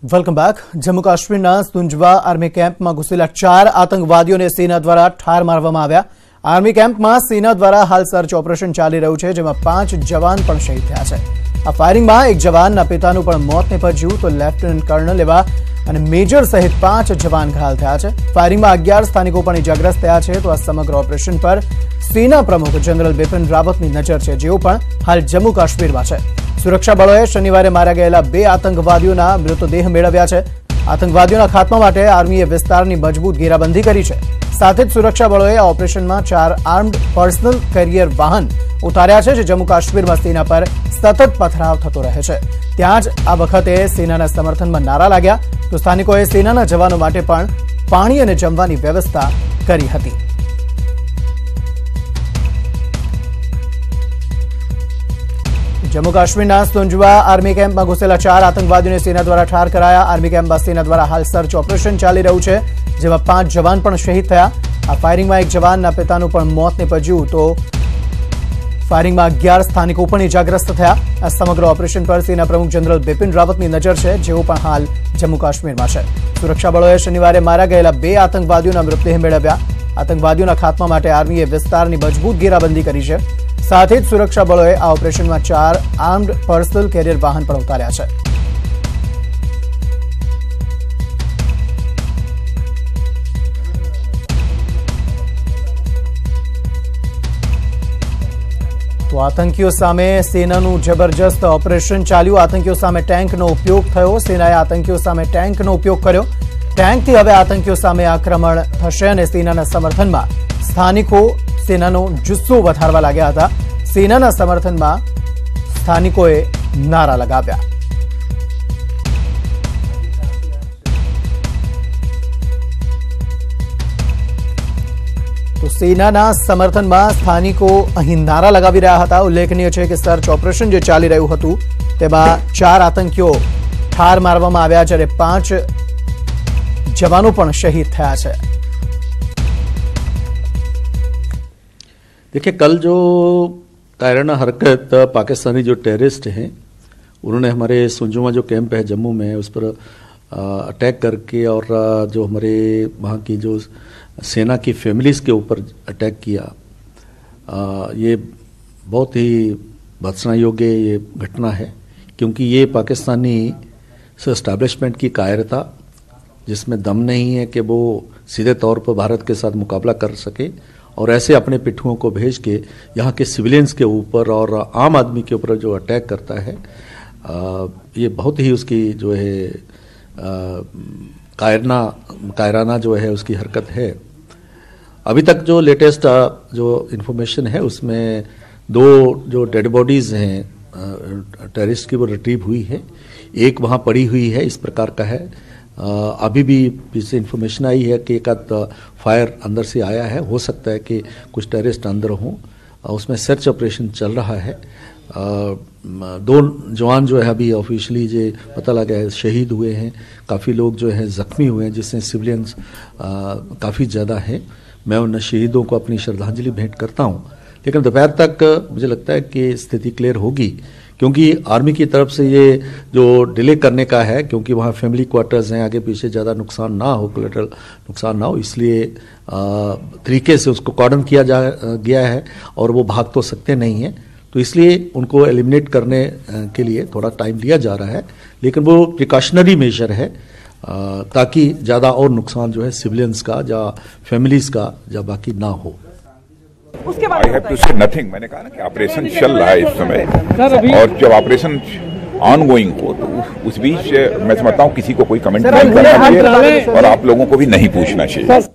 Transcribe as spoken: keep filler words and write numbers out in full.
Welcome back. Jammu કાશ્મીરના સુંજવા army કેમ્પમાં ઘૂસેલા ચાર આતંકવાદીઓને સેના દ્વારા ઠાર મારવામાં આવ્યા. આર્મી કેમ્પમાં સેના દ્વારા હાલ સર્ચ ઓપરેશન ચાલી રહ્યું છે, જેમાં પાંચ જવાન પણ શહીદ થયા છે. આ ફાયરિંગમાં એક જવાનના પિતાનું પણ મોત નીપજ્યું, તો લેફ્ટનન્ટ કર્નલ એવા અને મેજર સહિત પાંચ જવાન ઘાયલ થયા છે. ફાયરિંગમાં અગિયાર સ્થાનિકો પણ ઇજાગ્રસ્ત થયા છે. તો આ સમગ્ર ઓપરેશન પર સેના પ્રમુખ જનરલ બિપિન રાવતની નજર છે, જેઓ પણ હાલ જમ્મુ કાશ્મીરમાં છે. સુરક્ષા બળોએ શનિવારે માર્યા ગયેલા બે આતંકવાદીઓના મૃતદેહ મેળવ્યા છે. આતંકવાદીઓના ખાત્મા માટે આર્મીએ વિસ્તારની મજબૂત ઘેરાબંધી કરી છે. સાથે જ સુરક્ષા બળોએ આ ઓપરેશનમાં ચાર આર્મ્ડ પર્સનલ કેરિયર વાહન ઉતાર્યા છે, જે જમ્મુ કાશ્મીરમાં સેના પર સતત પથરાવ થતો રહે છે. ત્યાં જ આ વખતે સેનાના સમર્થનમાં નારા લાગ્યા, તો સ્થાનિકોએ સેનાના જવાનો માટે પણ પાણી અને જમવાની વ્યવસ્થા કરી હતી. જમ્મુ કાશ્મીરના સુંજવા આર્મી કેમ્પમાં ઘૂસેલા ચાર આતંકવાદીઓને સેના દ્વારા ઠાર કરાયા. આર્મી કેમ્પમાં સેના દ્વારા હાલ સર્ચ ઓપરેશન ચાલી રહ્યું છે, જેમાં પાંચ જવાન પણ શહીદ થયા. આ ફાયરિંગમાં એક જવાનના પિતાનું પણ મોત નીપજ્યું, તો ફાયરિંગમાં અગિયાર સ્થાનિકો પણ ઇજાગ્રસ્ત થયા. આ સમગ્ર ઓપરેશન પર સેના પ્રમુખ જનરલ બિપિન રાવતની નજર છે, જેઓ પણ હાલ જમ્મુ કાશ્મીરમાં છે. સુરક્ષા બળોએ શનિવારે માર્યા ગયેલા બે આતંકવાદીઓના મૃતદેહ મેળવ્યા. આતંકવાદીઓના ખાત્મા માટે આર્મીએ વિસ્તારની મજબૂત ઘેરાબંધી કરી છે. સાથે જ સુરક્ષા બળોએ આ ઓપરેશનમાં ચાર આર્મ્ડ પર્સનલ કેરિયર વાહન પણ ઉતાર્યા છે. તો આતંકીઓ સામે સેનાનું જબરજસ્ત ઓપરેશન ચાલ્યું. આતંકીઓ સામે ટેન્કનો ઉપયોગ થયો. સેનાએ આતંકીઓ સામે ટેન્કનો ઉપયોગ કર્યો. ટેન્કથી હવે આતંકીઓ સામે આક્રમણ થશે અને સેનાના સમર્થનમાં સ્થાનિકો સેનાનો જુસ્સો વધારવા લાગ્યા હતા. સેનાના સમર્થનમાં સ્થાનિકોએ નારા લગાવ્યા. તો સેનાના સમર્થનમાં સ્થાનિકો અહીં નારા લગાવી રહ્યા હતા. ઉલ્લેખનીય છે કે સર્ચ ઓપરેશન જે ચાલી રહ્યું હતું તેમાં ચાર આતંકીઓ ઠાર મારવામાં આવ્યા, જ્યારે પાંચ જવાનો પણ શહીદ થયા છે. देखिए, कल जो कायराना हरकत पाकिस्तानी जो टेररिस्ट हैं उन्होंने हमारे सुंजुमा जो कैंप है जम्मू में उस पर अटैक करके और जो हमारे वहाँ की जो सेना की फैमिलीज़ के ऊपर अटैक किया, ये बहुत ही भत्सना योग्य ये घटना है, क्योंकि ये पाकिस्तानी एस्टैब्लिशमेंट की कायरता, जिसमें दम नहीं है कि वो सीधे तौर पर भारत के साथ मुकाबला कर सके और ऐसे अपने पिट्ठुओं को भेज के यहाँ के सिविलियंस के ऊपर और आम आदमी के ऊपर जो अटैक करता है, आ, ये बहुत ही उसकी जो है कायरना कायराना जो है उसकी हरकत है. अभी तक जो लेटेस्ट जो इन्फॉर्मेशन है उसमें दो जो डेड बॉडीज़ हैं टेररिस्ट की वो रिट्रीव हुई है. एक वहाँ पड़ी हुई है, इस प्रकार का है. Uh, अभी भी पीछे इन्फॉर्मेशन आई है कि एक आध फायर अंदर से आया है, हो सकता है कि कुछ टेररिस्ट अंदर हों. uh, उसमें सर्च ऑपरेशन चल रहा है. uh, दो जवान जो है अभी ऑफिशियली जो पता लगा है शहीद हुए हैं. काफ़ी लोग जो है ज़ख्मी हुए हैं, जिससे सिविलियंस uh, काफ़ी ज़्यादा हैं. मैं उन शहीदों को अपनी श्रद्धांजलि भेंट करता हूँ. लेकिन दोपहर तक मुझे लगता है कि स्थिति क्लियर होगी, क्योंकि आर्मी की तरफ से ये जो डिले करने का है, क्योंकि वहाँ फैमिली क्वार्टर्स हैं, आगे पीछे ज़्यादा नुकसान ना हो, कोलेटरल नुकसान ना हो, इसलिए तरीके से उसको कॉर्डन किया जा गया है और वो भाग तो सकते नहीं हैं. तो इसलिए उनको एलिमिनेट करने के लिए थोड़ा टाइम लिया जा रहा है, लेकिन वो प्रिकॉशनरी मेजर है, ताकि ज़्यादा और नुकसान जो है सिविलियंस का या फैमिलीज़ का या बाकी ना हो. I have to say nothing. मैंने कहा ना कि ऑपरेशन चल रहा है इस समय, और जब ऑपरेशन ऑन गोइंग हो तो उस बीच मैं समझता हूँ किसी को कोई कमेंट नहीं करना चाहिए और आप लोगों को भी नहीं पूछना चाहिए.